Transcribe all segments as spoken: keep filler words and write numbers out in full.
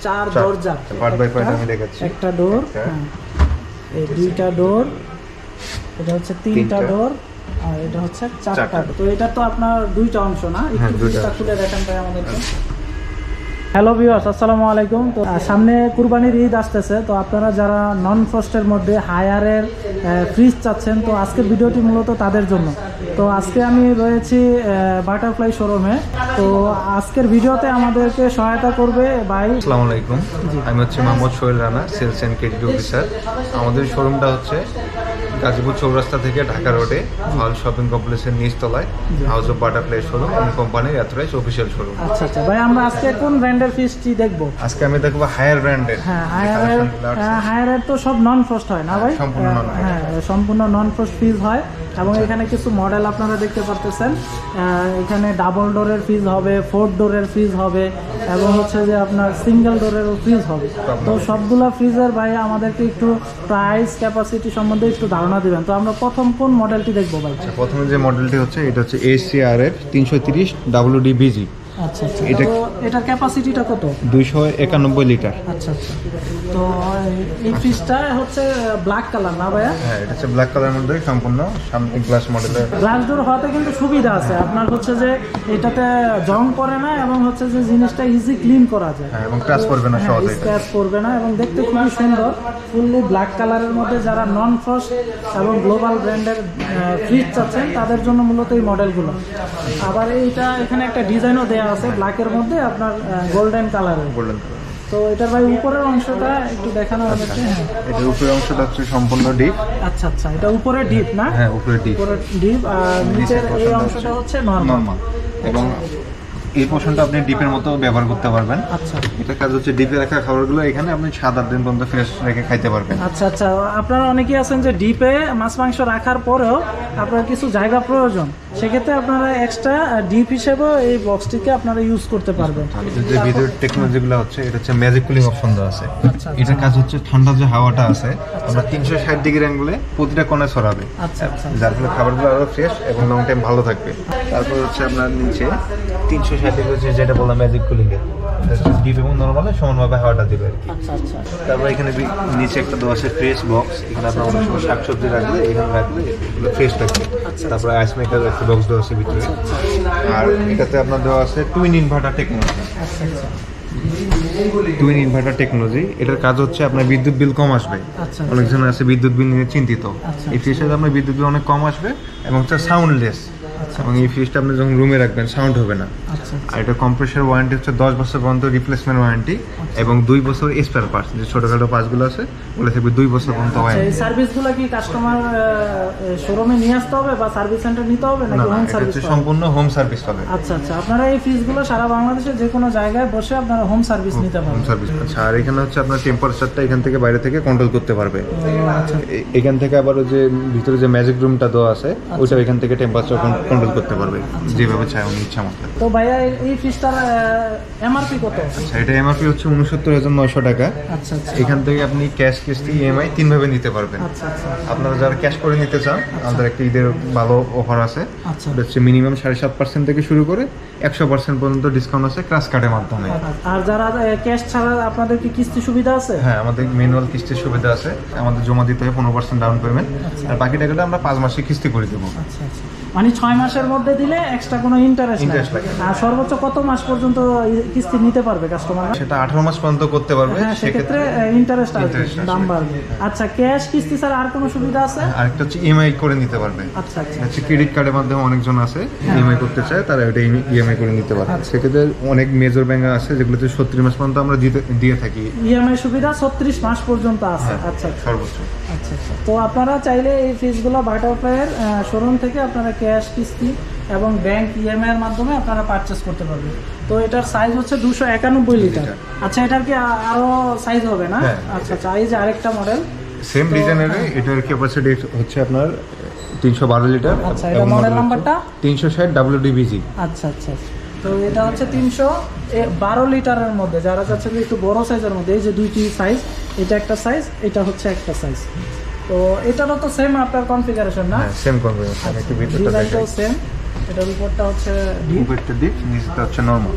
চার দরজা, part by part আমি দেখাচ্ছি। একটা ডোর, এই দুইটা ডোর, এটা হচ্ছে তিনটা ডোর, আর এটা হচ্ছে চারটা। তো এটা তো আপনার দুইটা অংশ না, একটু দুইটা খুলে দেখান ভাই আমাদেরকে। হ্যালো ভিউয়ার্স, আসসালামু আলাইকুম। তো সামনে কুরবানির ঈদ আসতেছে, তো আপনারা যারা নন ফ্রস্টের মধ্যে হায়ারের ফ্রিজ চাচ্ছেন, তো আজকের ভিডিওটি মূলত তাদের জন্য। তো আজকে আমি রয়েছি বাটারফ্লাই শোরুমে। তো আজকের ভিডিওতে আমাদেরকে সহায়তা করবে ভাই। আসসালামু আলাইকুম, আমি হচ্ছে Mohammad Sohel Rana, sales and credit officer. আমাদের শোরুমটা হচ্ছে গাজীপুর চৌরাস্তা থেকে ঢাকা রোডে হল শপিং কমপ্লেক্সের নিচতলায় হাউস অফ বাটারফ্লাই শোরুম এবং কোম্পানির অথরাইজ অফিসিয়াল শোরুম। আচ্ছা আচ্ছা ভাই, আমরা আজকে কোন ব্র্যান্ডের ফ্রিজটি দেখবো? আজকে আমি দেখবো হায়ার ব্র্যান্ডের। হ্যাঁ, হায়ারের হায়ারের তো সব নন ফ্রস্ট হয় না ভাই? সম্পূর্ণ নন। হ্যাঁ, সম্পূর্ণ নন ফ্রস্ট ফ্রিজ হয়। এবং এখানে কিছু মডেল আপনারা দেখতে পারতেছেন। এখানে ডাবল ডোরের ফ্রিজ হবে, ফোর ডোরের ফ্রিজ হবে, এবং হচ্ছে যে আপনার সিঙ্গেল ডোরের ফ্রিজ হবে। তো সবগুলো ফ্রিজের ভাই আমাদেরকে একটু প্রাইস ক্যাপাসিটি সম্বন্ধে একটু ধারণা দিবেন। তো আমরা প্রথম কোন মডেলটি দেখবো ভাই? প্রথমে যে মডেলটি হচ্ছে এটা হচ্ছে এসিআরএফ তিনশো তিরিশ ডাব্লিউডি বিজি। আচ্ছা আচ্ছা, এটা এটার ক্যাপাসিটিটা কত? দুইশো একানব্বই লিটার। আচ্ছা আচ্ছা, তো এই ফ্রিজটা হচ্ছে ব্ল্যাক কালার না ভাইয়া? হ্যাঁ, এটা হচ্ছে ব্ল্যাক কালারের মধ্যে সম্পূর্ণ সামনে গ্লাস মডেলের। গ্লাস ডোর হওয়াতে কিন্তু সুবিধা আছে আপনার, হচ্ছে যে এটাতে জং পড়ে না, এবং হচ্ছে যে জিনিসটা ইজি ক্লিন করা যায়। হ্যাঁ, এবং ক্র্যাশ করবে না, সহজে ক্র্যাশ করবে না, এবং দেখতে খুবই সুন্দর। ফুললি ব্ল্যাক কালারের মধ্যে যারা নন ফ্রস্ট এবং গ্লোবাল ব্র্যান্ডের ফ্রিজ চাচ্ছেন তাদের জন্য মূলত এই মডেলগুলো। আবার এইটা এখানে একটা ডিজাইনও দেওয়া আছে ব্ল্যাকের মধ্যে আপনার গোল্ডেন কালারের। গোল্ডেন। তো এটার ভাই উপরের অংশটা একটু দেখানো আমাদেরকে। হ্যাঁ, এটার উপরের অংশটা হচ্ছে সম্পূর্ণ ডিপ। আচ্ছা আচ্ছা, এটা উপরে ডিপ না? হ্যাঁ, উপরে ডিপ। উপরে ডিপ, আর নিচের এই অংশটা হচ্ছে নরমাল। এবং এই পোর্শনটা আপনি ডিপের মতো ব্যবহার করতে পারবেন। আচ্ছা, এটা কাজ হচ্ছে ডিপে রাখা খাবারগুলো এখানে আপনি সাত আট দিন পর্যন্ত ফ্রেশ রেখে খাইতে পারবেন। আচ্ছা আচ্ছা, আপনারা অনেকেই আছেন যে ডিপে মাছ মাংস রাখার পরেও আপনার কিছু জায়গা প্রয়োজন, সেক্ষেত্রে আপনারা এক্সট্রা ডিপ হিসেবে এই বক্সটিকে আপনারা ইউজ করতে পারবেন। যে ভিডিও টেকনোলজিগুলো হচ্ছে এটা হচ্ছে ম্যাজিক কুলিং অপশন দেওয়া আছে। এটার কাজ হচ্ছে ঠান্ডা যে হাওয়াটা আছে আমরা তিনশো ষাট ডিগ্রি অ্যাঙ্গেলে প্রতিটা কোণে ছড়াবে, যার ফলে খাবারগুলো আরো ফ্রেশ এবং লং টাইম ভালো থাকবে। তারপর হচ্ছে আপনার নিচে তিনশো ষাট ডিগ্রি হচ্ছে যেটা বললাম ম্যাজিক কুলিং এর, ডিপ এবং নরমালে সমানভাবে হাওয়াটা দিবে আর কি। আচ্ছা আচ্ছা, তারপর এখানে নিচে একটা দেওয়া আছে ফ্রেশ বক্স, এখানে আপনার অনেক সময় শাকসবজি রাখলে এখানে রাখলে এগুলো ফ্রেশ থাকবে। তারপরে আইস মেকার একটা বক্স দেওয়া আছে ভিতরে, আর এটাতে আপনার দেওয়া আছে twin inverter technology. Twin inverter technology, এটার কাজ হচ্ছে আপনার বিদ্যুৎ বিল কম আসবে। অনেকজন আছে বিদ্যুৎ বিল নিয়ে চিন্তিত, এই ফ্রিজটাতে আপনার বিদ্যুৎ বিল অনেক কম আসবে এবং হচ্ছে সাউন্ডলেস, এবং এই ফ্রিজটা আপনি যখন রুমে রাখবেন সাউন্ড হবে না। আর এটা কম্প্রেসর ওয়ারেন্টি হচ্ছে দশ বছর পর্যন্ত রিপ্লেসমেন্ট ওয়ারেন্টি, এবং দুই বছর স্পেয়ার পার্টস, যে ছোটখাটো পার্টসগুলো আছে ওগুলো থাকবে দুই বছর পর্যন্ত ওয়ারেন্টি। এই সার্ভিসগুলো কি কাস্টমার শোরুমে নিয়ে আসতে হবে বা সার্ভিস সেন্টার নিতে হবে নাকি হোম সার্ভিস? সম্পূর্ণ হোম সার্ভিস পাবে। আচ্ছা আচ্ছা, আপনারা এই ফ্রিজগুলো সারা বাংলাদেশে যে কোনো জায়গায় বসে আপনারা হোম সার্ভিস নিতে পারবেন। Home service. আচ্ছা, আর এখানে হচ্ছে আপনার টেম্পারেচারটা এখান থেকে বাইরে থেকে কন্ট্রোল করতে পারবে। এখান থেকে আবার ওই যে ভিতরে যে ম্যাজিক রুমটা দেওয়া আছে ওইটা এখান থেকে টেম্পারেচার কন্ট্রোল করতে পারবে যেভাবে চায় উনি ইচ্ছা মতো। তো ভাইয়া এই ফ্রিজটার এমআরপি কত? আচ্ছা, এটা এমআরপি হচ্ছে উনসত্তর হাজার নয়শো টাকা। আচ্ছা আচ্ছা, এখান থেকে আপনি ক্যাশ কিস্তি ইএমআই তিন ভাবে নিতে পারবেন। আচ্ছা আচ্ছা, আপনারা যারা ক্যাশ করে নিতে চান আমাদের একটা ঈদের ভালো অফার আছে। আচ্ছা, হচ্ছে মিনিমাম সাড়ে সাত পার্সেন্ট থেকে শুরু করে একশো পার্সেন্ট পর্যন্ত ডিসকাউন্ট আছে ক্রাশ কার্ডের মাধ্যমে। আর যারা ক্যাশ ছাড়া আপনাদের কি কিস্তি সুবিধা আছে? হ্যাঁ, আমাদের ম্যানুয়াল কিস্তির সুবিধা আছে, আমাদের জমা দিতে হয় পনেরো পার্সেন্ট ডাউন পেমেন্ট, আর বাকি টাকাটা আমরা পাঁচ মাসে কিস্তি করে দেবো। আচ্ছা আচ্ছা, মানে ছয় মাসের মধ্যে দিলে এক্সট্রা কোনো ইন্টারেস্ট লাগে। আর সর্বোচ্চ কত মাস পর্যন্ত কিস্তি নিতে পারবে কাস্টমার? সেটা আঠারো মাস পর্যন্ত করতে পারবে, সেক্ষেত্রে ইন্টারেস্ট আসবে, দাম বাড়বে। আচ্ছা, ক্যাশ কিস্তি ছাড়া আর কোনো সুবিধা আছে? আরেকটা হচ্ছে ইএমআই করে নিতে পারবে। আচ্ছা আচ্ছা, হচ্ছে ক্রেডিট কার্ডের মাধ্যমে অনেকজন আছে ইএমআই করতে চায়, তারা এটা ইএমআই করে নিতে পারে। সেক্ষেত্রে অনেক মেজর ব্যাংক আছে যেগুলোতে ছত্রিশ মাস পর্যন্ত আমরা দিতে দিয়ে থাকি ইএমআই সুবিধা, ছত্রিশ মাস পর্যন্ত আছে। আচ্ছা সর্বোচ্চ। আচ্ছা আচ্ছা, তো আপনারা চাইলে এই ফ্রিজগুলো বাটারফ্লাইয়ের শোরুম থেকে আপনারা ক্যাশ কিস্তি এবং ব্যাংক ইএমআই এর মাধ্যমে আপনারা পারচেস করতে পারবেন। তো এটার সাইজ হচ্ছে দুশো একানব্বই লিটার। আচ্ছা, এটার কি আরো সাইজ হবে না? আচ্ছা আচ্ছা, এই যে আরেকটা মডেল সেম ডিজাইনের, এটার ক্যাপাসিটি হচ্ছে আপনার তিনশো বারো লিটার। আচ্ছা, এটা মডেল নাম্বারটা তিনশো ষাট ডাব্লিউডিবিজি। আচ্ছা আচ্ছা, তো এটা হচ্ছে তিনশো বারো লিটারের মধ্যে, যারা চাচ্ছে একটু বড় সাইজের মধ্যে, এই যে দুইটি সাইজ, এটা একটা সাইজ, এটা হচ্ছে একটা সাইজ। তো এটারও তো সেম আপনার কনফিগারেশন না? সেম কনফিগারেশন, একটু ভিতরটা ডিজাইনটাও সেম। এটার উপরটা হচ্ছে ডিপ, উপরটা ডিপ, নিচটা হচ্ছে নরমাল।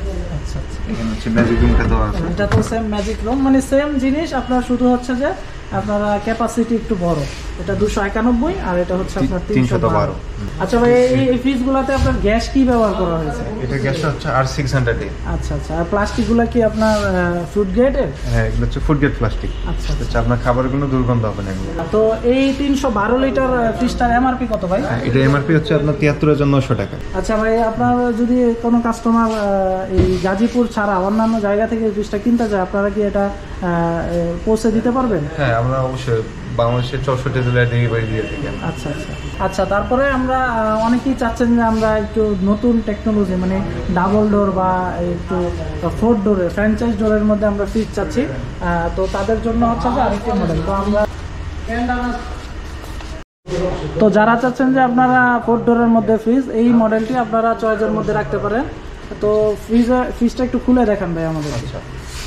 আচ্ছা আচ্ছা, এখানে হচ্ছে ম্যাজিক রুমটা দেওয়া আছে। এটা তো সেম ম্যাজিক রুম, মানে সেম জিনিস, আপনার শুধু হচ্ছে যে আপনারা ক্যাপাসিটি একটু বড়, এটা দুশো একানব্বই আর এটা হচ্ছে আপনার তিনশো বারো। আচ্ছা ভাই, এই এই ফ্রিজগুলোতে আপনার গ্যাস কি ব্যবহার করা হয়েছে? এটা গ্যাসটা হচ্ছে আর সিক্স হান্ড্রেড। আচ্ছা আচ্ছা, আর প্লাস্টিকগুলো কি আপনার ফুড গ্রেডের? হ্যাঁ, এগুলো হচ্ছে ফুড গ্রেড প্লাস্টিক। আচ্ছা আচ্ছা, আপনার খাবারগুলো দুর্গন্ধ হবে না এগুলো। তো এই তিনশো বারো লিটার ফ্রিজটার এমআরপি কত ভাই? এটা এমআরপি হচ্ছে আপনার তিয়াত্তর হাজার নশো টাকা। আচ্ছা ভাই, আপনার যদি কোনো কাস্টমার এই গাজীপুর ছাড়া অন্যান্য জায়গা থেকে এই ফ্রিজটা কিনতে চায়, আপনারা কি এটা পৌঁছে দিতে পারবেন? হ্যাঁ, আমরা অবশ্যই বাংলাদেশের চৌষট্টি জেলায় ডেলিভারি দিয়ে থাকি। আচ্ছা আচ্ছা আচ্ছা, তারপরে আমরা আহ, অনেকেই চাচ্ছেন যে আমরা একটু নতুন টেকনোলজি, মানে ডাবল ডোর বা একটু ফোর ডোরের ফ্র্যাঞ্চাইজ ডোরের মধ্যে আমরা ফ্রিজ চাচ্ছি, আহ, তো তাদের জন্য হচ্ছে যে আরেকটি মডেল। তো আমরা তো যারা চাচ্ছেন যে আপনারা ফোর ডোরের মধ্যে ফ্রিজ, এই মডেলটি আপনারা চয়েসের মধ্যে রাখতে পারেন। তো ফ্রিজে ফ্রিজটা একটু খুলে দেখান ভাই আমাদের। আচ্ছা,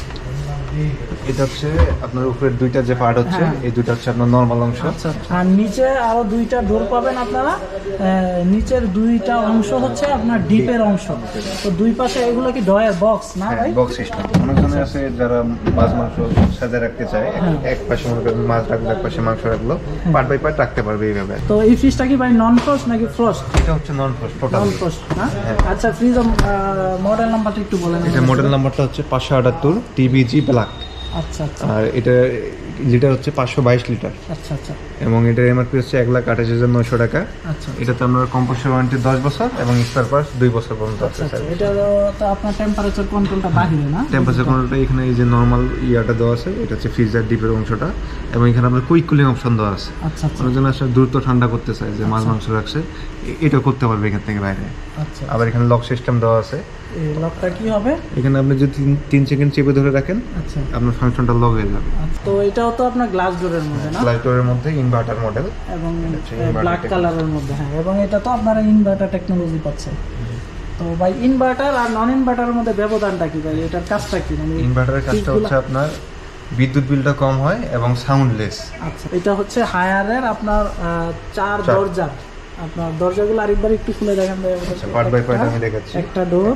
এটা হচ্ছে আপনার উপরের দুইটা যে পার্ট হচ্ছে, এই দুইটা হচ্ছে আপনার নরমাল অংশ। আচ্ছা, আর নিচে আরো দুইটা ডোর পাবেন আপনারা, নিচের দুইটা অংশ হচ্ছে আপনার ডিপের অংশ। তো দুই পাশে এগুলো কি ডয়ের বক্স না ভাই? Box system. অনেকজনে আছে যারা মাছ মাংস সাজিয়ে রাখতে চায়, এক পাশে মনে করেন মাছ রাখলো, এক পাশে মাংস রাখলো, পার্ট বাই পার্ট রাখতে পারবে এইভাবে। তো এই ফ্রিজটা কি ভাই নন ফ্রস্ট নাকি ফ্রস্ট? এটা হচ্ছে non frost, total non frost. হ্যাঁ, আচ্ছা, ফ্রিজ মডেল নাম্বারটা একটু বলেন। এটা মডেল নাম্বারটা হচ্ছে পাঁচশো আটাত্তর টিবিজি ব্ল্যাক। আচ্ছা আচ্ছা, আর এটা লিটার হচ্ছে পাঁচশো বাইশ লিটার। আচ্ছা আচ্ছা, এবং এটার এমআরপি হচ্ছে এক লাখ আঠাশ হাজার নয়শো টাকা। আচ্ছা, এটাতে আপনার কম্পোসার ওয়ারেন্টি দশ বছর এবং স্পেয়ার পার্টস দুই বছর পর্যন্ত আছে। আচ্ছা, এটা তো আপনার টেম্পারেচার কন্ট্রোলটা বাহিরে না? টেম্পারেচার কন্ট্রোলটা এখানে এই যে নরমাল ইয়াটা দেওয়া আছে, এটা হচ্ছে ফ্রিজার ডিপের অংশটা, এবং এখানে আপনার কুইক কুলিং অপশন দেওয়া আছে। আচ্ছা আচ্ছা, অনেকজন আসলে দ্রুত ঠান্ডা করতে চায়, যে মাছ মাংস রাখছে এটা করতে পারবে এখান থেকে বাইরে। আচ্ছা, আবার এখানে লক সিস্টেম দেওয়া আছে। এই লকটা কি হবে? এখানে আপনি যদি তিন- তিন সেকেন্ড চেপে ধরে রাখেন, আচ্ছা, আপনার ফাংশনটা লক হয়ে যাবে। তো এটাও তো আপনার গ্লাস ডোরের মধ্যে না? গ্লাস ডোরের মধ্যে ইনভার্টার মডেল এবং inverter ব্ল্যাক কালারের মধ্যে। হ্যাঁ, এবং এটা তো আপনারা ইনভার্টার টেকনোলজি পাচ্ছেন। তো ভাই, ইনভার্টার আর নন ইনভার্টারের মধ্যে ব্যবধানটা কি ভাই? এটার কাজটা কি? মানে ইনভার্টারের কাজটা হচ্ছে আপনার বিদ্যুৎ বিলটা কম হয় এবং সাউন্ডলেস। আচ্ছা, এটা হচ্ছে হায়ারের আপনার আহ, চার দরজা। আপনার দরজাগুলো আরেকবার একটু খুলে দেখেন ভাই আমাদের। পার্ট বাই পার্ট আমি দেখাচ্ছি। একটা ডোর,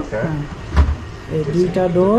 এই দুইটা ডোর,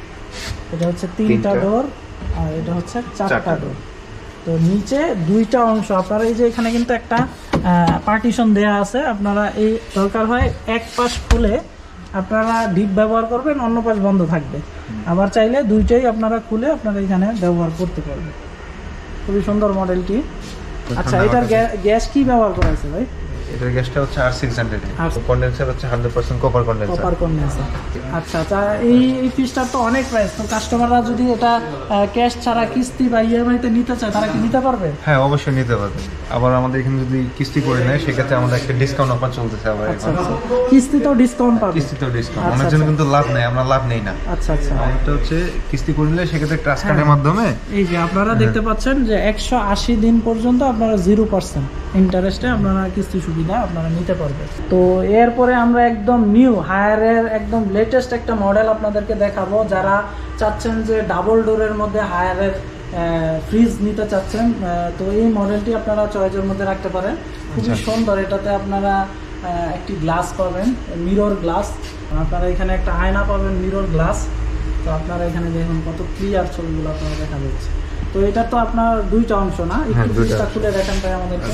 এটা হচ্ছে তিনটা ডোর, আর এটা হচ্ছে চারটা ডোর। তো নিচে দুইটা অংশ আপনারা, এই যে এখানে কিন্তু একটা পার্টিশন দেয়া আছে, আপনারা এই দরকার হয় এক পাশ খুলে আপনারা ডিপ ব্যবহার করবেন, অন্য পাশ বন্ধ থাকবে। আবার চাইলে দুইটাই আপনারা খুলে আপনারা এখানে ব্যবহার করতে পারবেন। খুবই সুন্দর মডেলটি। আচ্ছা, এটার গ্যাস কি ব্যবহার করা আছে ভাই? এটার গ্যাসটা হচ্ছে আর সিক্স হান্ড্রেড, আর কন্ডেন্সার হচ্ছে hundred percent copper condenser. Copper condenser. আচ্ছা আচ্ছা, এই এই ফ্রিজটার তো অনেক প্রাইস। তো কাস্টমাররা যদি এটা ক্যাশ ছাড়া কিস্তি বা ইএমআই তে নিতে চায়, তারা কি নিতে পারবে? হ্যাঁ, অবশ্যই নিতে পারবে। আবার আমাদের এখানে যদি কিস্তি করে নেয়, সেক্ষেত্রে আমাদের একটা ডিসকাউন্ট অফার চলতেছে। আবার আচ্ছা আচ্ছা, কিস্তিতেও ডিসকাউন্ট পাবে? কিস্তিতেও ডিসকাউন্ট। আচ্ছা, অনেক জন কিন্তু লাভ নেই, আমরা লাভ নেই না। আচ্ছা আচ্ছা, আমারটা হচ্ছে কিস্তি করে নিলে সেক্ষেত্রে ট্রাস্ট কার্ডের মাধ্যমে এই যে আপনারা দেখতে পাচ্ছেন যে একশো আশি দিন পর্যন্ত আপনারা জিরো পার্সেন্ট ইন্টারেস্টে আপনারা কিস্তি সুবিধা আপনারা নিতে পারবেন। তো এরপরে আমরা একদম নিউ হায়ারের একদম লেটেস্ট একটা মডেল আপনাদেরকে দেখাবো। যারা চাচ্ছেন যে ডাবল ডোরের মধ্যে হায়ারের ফ্রিজ নিতে চাচ্ছেন, তো এই মডেলটি আপনারা চয়েসের মধ্যে রাখতে পারেন। খুবই সুন্দর। এটাতে আপনারা একটি গ্লাস পাবেন, মিরর গ্লাস। আপনারা এখানে একটা আয়না পাবেন, মিরর গ্লাস। তো আপনারা এখানে দেখুন কত ক্লিয়ার ছবিগুলো আপনারা দেখা যাচ্ছে। তো এটা তো আপনার দুইটা অংশ না? একটু ফ্রিজটা খুলে দেখেন ভাই আমাদেরকে।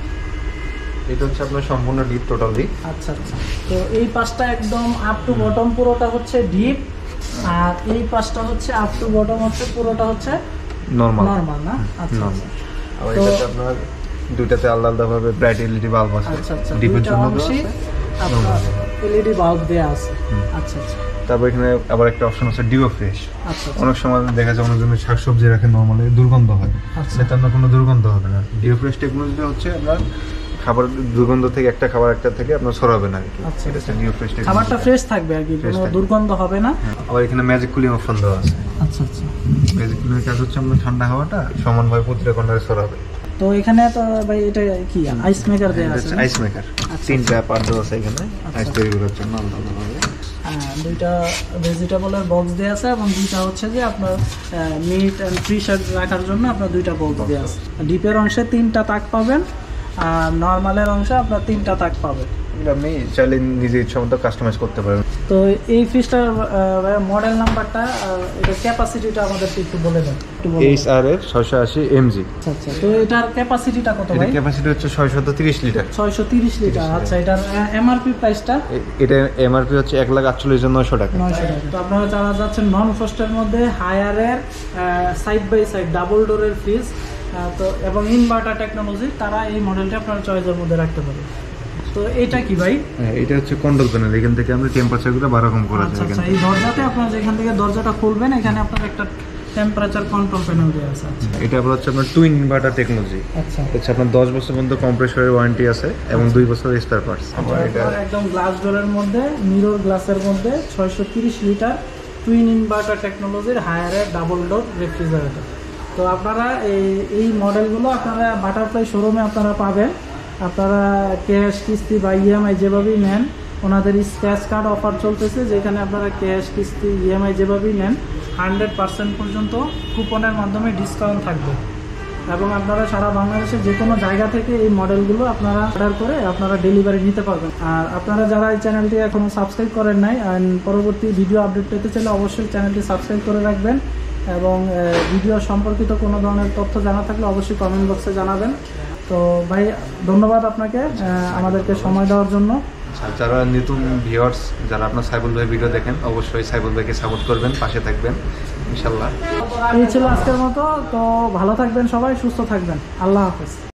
এটা হচ্ছে আপনার সম্পূর্ণ ডিপ, টোটাল ডিপ। আচ্ছা আচ্ছা, তো এই পাশটা একদম আপ টু বটম পুরোটা হচ্ছে ডিপ, আর এই পাশটা হচ্ছে আপ টু বটম হচ্ছে পুরোটা হচ্ছে নরমাল নরমাল না? আচ্ছা আচ্ছা, আর এটাতে আপনার দুইটাতে আলাদা আলাদা ভাবে ব্রাইট এলইডি বাল্ব আছে। আচ্ছা আচ্ছা, ডিপের জন্য আপনার এলইডি বাল্ব দেয়া আছে। আচ্ছা আচ্ছা, তারপর এখানে আবার একটা অপশন আছে ডিও ফ্রেশ। আচ্ছা, অনেক সময় দেখা যায় অনেকজন শাকসবজি রাখে নরমালি, দুর্গন্ধ হয়। সেটা আপনার কোনো দুর্গন্ধ হবে না। ডিও ফ্রেশ টেকনোলজিটা হচ্ছে আপনার খাবার দুর্গন্ধ থেকে একটা খাবার একটা থেকে আপনার ছড়াবে না আর কি। আচ্ছা, এটা হচ্ছে ডিও ফ্রেশ টেকনোলজি। খাবারটা ফ্রেশ থাকবে আর কি, কোনো দুর্গন্ধ হবে না। আবার এখানে ম্যাজিক কুলিং অপশন দেওয়া আছে। আচ্ছা আচ্ছা, ম্যাজিক কুলিং এর কাজ হচ্ছে আপনার ঠান্ডা হাওয়াটা সমানভাবে প্রতিটা কর্নারে ছড়াবে। তো এখানে তো ভাই এটা কি আইস মেকার দেয়া আছে? আইস মেকার তিনটা পার্ট দেওয়া আছে এখানে আইস তৈরি করার জন্য আলাদাভাবে। হ্যাঁ, দুইটা ভেজিটেবলের বক্স দেওয়া আছে এবং দুইটা হচ্ছে যে আপনার মিট অ্যান্ড ফিশ রাখার জন্য আপনার দুইটা বক্স দেওয়া আছে। ডিপের অংশে তিনটা তাক পাবেন, আর নর্মালের অংশে আপনার তিনটা তাক পাবেন। এগুলো আপনি চাইলে নিজে ইচ্ছা মতো কাস্টমাইজ করতে পারবেন। তো এই ফ্রিজটার মডেল নাম্বারটা, এটা ক্যাপাসিটিটা আমাদেরকে একটু বলে দেন। এইচ আর এফ ছয়শো আশি এমজি। আচ্ছা, তো এটার ক্যাপাসিটিটা কত ভাই? এর ক্যাপাসিটি হচ্ছে ছয়শো তিরিশ লিটার। ছয়শো তিরিশ লিটার। আচ্ছা, এটার এমআরপি প্রাইসটা? এটা এমআরপি হচ্ছে এক লাখ আটচল্লিশ হাজার নয়শো টাকা। নয়শো টাকা। তো আপনারা যারা যাচ্ছেন নন ফ্রস্টের মধ্যে হায়ারের সাইড বাই সাইড ডাবল ডোরের ফ্রিজ তো এবং ইনভার্টার টেকনোলজি, তারা এই মডেলটা আপনারা চয়েসের মধ্যে রাখতে পারেন। তো এটা কি ভাই? হ্যাঁ, এটা হচ্ছে কন্ট্রোল প্যানেল। এখান থেকে আমরা টেম্পারেচারগুলো বারো রকম করা যায়। আচ্ছা, এই দরজাতে আপনারা যেখান থেকে দরজাটা খুলবেন এখানে আপনার একটা টেম্পারেচার কন্ট্রোল প্যানেল দেওয়া আছে। আচ্ছা, এটা আবার হচ্ছে আপনার টুইন ইনভার্টার টেকনোলজি। আচ্ছা, হচ্ছে আপনার দশ বছর পর্যন্ত কম্প্রেসরের ওয়ারেন্টি আছে এবং দুই বছরের স্পেয়ার পার্টস। এটা একদম গ্লাস ডোরের মধ্যে, মিরর গ্লাসের মধ্যে ছয়শো তিরিশ লিটার টুইন ইনভার্টার টেকনোলজির হায়ারের ডাবল ডোর রেফ্রিজারেটর। তো আপনারা এই এই মডেলগুলো আপনারা বাটারফ্লাই শোরুমে আপনারা পাবেন। আপনারা ক্যাশ, কিস্তি বা ইএমআই যেভাবেই নেন, ওনাদের স্ক্র্যাচ কার্ড অফার চলতেছে, যেখানে আপনারা ক্যাশ, কিস্তি, ইএমআই যেভাবেই নেন হান্ড্রেড পার্সেন্ট পর্যন্ত কুপনের মাধ্যমে ডিসকাউন্ট থাকবে। এবং আপনারা সারা বাংলাদেশে যে কোনো জায়গা থেকে এই মডেলগুলো আপনারা অর্ডার করে আপনারা ডেলিভারি নিতে পারবেন। আর আপনারা যারা এই চ্যানেলটি এখনও সাবস্ক্রাইব করেন নাই, পরবর্তী ভিডিও আপডেট পেতে চাইলে অবশ্যই চ্যানেলটি সাবস্ক্রাইব করে রাখবেন। এবং ভিডিও সম্পর্কিত কোনো ধরনের তথ্য জানা থাকলে অবশ্যই কমেন্ট বক্সে জানাবেন। তো ভাই, ধন্যবাদ আপনাকে আমাদেরকে সময় দেওয়ার জন্য। যারা নতুন ভিউয়ার্স, যারা আপনার সাইবুল ভাই ভিডিও দেখেন, অবশ্যই সাইবুল ভাইকে সাপোর্ট করবেন, পাশে থাকবেন ইনশাল্লাহ। এই ছিল আজকের মতো। তো ভালো থাকবেন সবাই, সুস্থ থাকবেন। আল্লাহ হাফেজ।